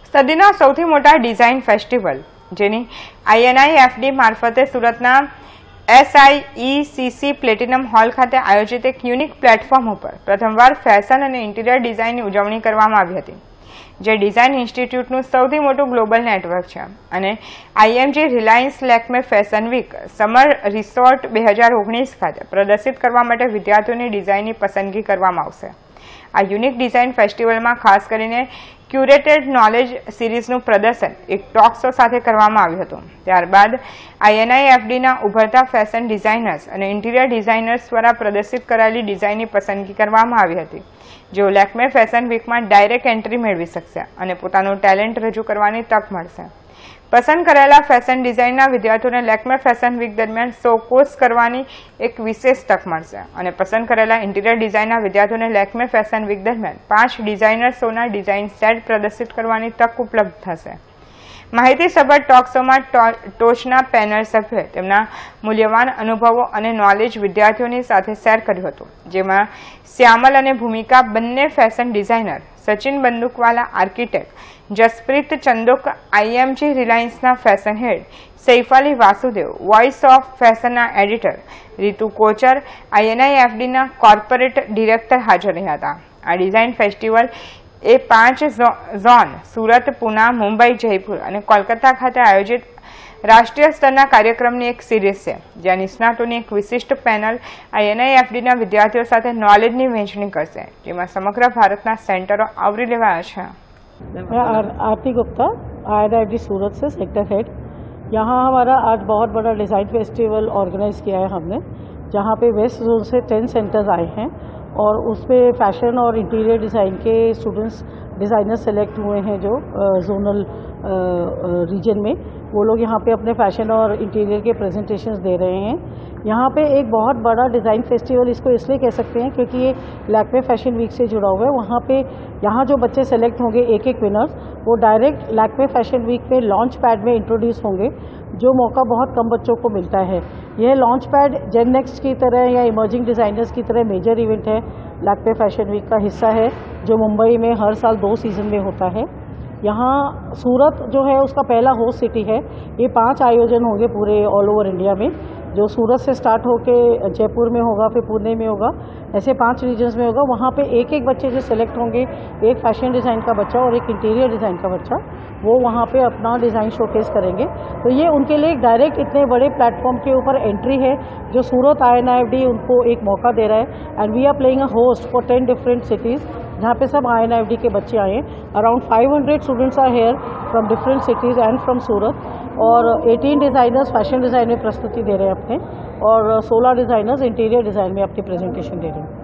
સદીના સૌથી મોટા ડિઝાઇન ફેસ્ટિવલ જેની INIFD મારફતે સુરતના SIECC પ્લેટિનમ હોલ ખાતે આયોજિત એક યુનિક પ્લેટફોર્મ ઉપર પ્રથમવાર ફેશન અને ઇન્ટિરિયર ડિઝાઇનની ઉજવણી કરવામાં આવી હતી, જે ડિઝાઇન ઇન્સ્ટિટ્યૂટનું સૌથી મોટું ગ્લોબલ નેટવર્ક છે અને IMG Reliance Lakme fashion week summer resort 2019 ખાતે પ્રદર્શિત કરવા માટે વિદ્યાર્થીઓની ડિઝાઇનની પસંદગી કરવામાં આવશે। આ યુનિક ડિઝાઇન ફેસ્ટિવલમાં ખાસ કરીને ક્યુરેટેડ નોલેજ સિરીઝનું પ્રદર્શન એક ટોક શો સાથે કરવામાં આવ્યું હતું। ત્યારબાદ INIFDના ઉભરતા ફેશન ડિઝાઇનર્સ અને ઇન્ટિરિયર ડિઝાઇનર્સ દ્વારા પ્રદર્શિત કરાયેલી ડિઝાઇનની પસંદગી કરવામાં આવી હતી, જેઓ લેક્મે ફેશન વીકમાં ડાયરેક્ટ એન્ટ્રી મેળવી શકશે અને પોતાનું ટેલેન્ટ રજૂ કરવાની તક મળશે। પસંદ કરેલા ફેશન ડિઝાઇનના વિદ્યાર્થીઓને લેક્મે ફેશન વીક દરમિયાન શોકોસ કરવાની એક વિશેષ તક મળશે અને પસંદ કરેલા ઇન્ટિરિયર ડિઝાઇનના વિદ્યાર્થીઓને લેક્મે ફેશન વીક દરમિયાન 5 ડિઝાઇનર શોના ડિઝાઇન સેટ પ્રદર્શિત કરવાની તક ઉપલબ્ધ થશે। માહિતીસભર ટોક શોમાં ટોચના પેનલ સભ્યોએ તેમના મૂલ્યવાન અનુભવો અને નોલેજ વિદ્યાર્થીઓની સાથે શેર કર્યું હતું, જેમાં શ્યામલ અને ભૂમિકા બંને fashion designer, Sachin Bandukwala architect, Jaspreet Chandok IMG રિલાયન્સના fashion head, Saif Ali Vasudev voice of ફેશનના એડિટર, રીતુ કોચર INIFDના કોર્પોરેટ ડિરેક્ટર હાજર રહ્યા હતા। આ ડિઝાઇન ફેસ્ટિવલ એ 5 ઝોન સુરત, પુના, મુંબઈ, જયપુર અને કોલકાતા ખાતે આયોજિત રાષ્ટ્રીય સ્તરના કાર્યક્રમની એક સિરીઝ છે, જ્યાં નિષ્ણાતોની એક વિશિષ્ટ પેનલ INIFDના વિદ્યાર્થીઓ સાથે નોલેજની વહેંચણી કરશે, જેમાં સમગ્ર ભારતના સેન્ટરો આવરી લેવાયા છે। मैं आरती गुप्ता INIFD सूरत से सेक्टर हेड। यहाँ हमारा आज बहुत बड़ा डिज़ाइन फेस्टिवल ऑर्गेनाइज़ किया है हमने, जहाँ पे वेस्ट जोन से 10 सेंटर्स आए हैं और उसमें फैशन और इंटीरियर डिज़ाइन के स्टूडेंट्स डिज़ाइनर सेलेक्ट हुए हैं जो जोनल रीजन में, वो लोग यहाँ पे अपने फैशन और इंटीरियर के प्रेजेंटेशंस दे रहे हैं। यहाँ पे एक बहुत बड़ा डिज़ाइन फेस्टिवल इसको इसलिए कह सकते हैं क्योंकि ये लैक्मे फैशन वीक से जुड़ा हुआ है। वहाँ पे यहाँ जो बच्चे सेलेक्ट होंगे एक विनर्स, वो डायरेक्ट लैक्मे फैशन वीक में लॉन्च पैड में इंट्रोड्यूस होंगे, जो मौका बहुत कम बच्चों को मिलता है। यह लॉन्च पैड जेन नेक्स्ट की तरह या इमर्जिंग डिज़ाइनर्स की तरह मेजर इवेंट है, लैक्मे फैशन वीक का हिस्सा है, जो मुंबई में हर साल 2 सीज़न में होता है। यहाँ सूरत जो है उसका पहला होस्ट सिटी है। ये 5 आयोजन होंगे पूरे ऑल ओवर इंडिया में, जो सूरत से स्टार्ट होके जयपुर में होगा, फिर पुणे में होगा, ऐसे 5 रीजन्स में होगा। वहाँ पे एक बच्चे जो सेलेक्ट होंगे, एक फैशन डिज़ाइन का बच्चा और एक इंटीरियर डिज़ाइन का बच्चा, वो वहाँ पे अपना डिज़ाइन शोकेस करेंगे। तो ये उनके लिए एक डायरेक्ट इतने बड़े प्लेटफॉर्म के ऊपर एंट्री है, जो सूरत INIFD उनको एक मौका दे रहा है। And we are playing a host for 10 different cities, जहाँ पे सब INIFD के बच्चे आए हैं। Around 500 students are here from different cities and from Surat, और 18 डिज़ाइनर्स फैशन डिज़ाइन में प्रस्तुति दे रहे हैं अपने, और 16 डिज़ाइनर्स इंटीरियर डिज़ाइन में अपनी प्रेजेंटेशन दे रहे हैं।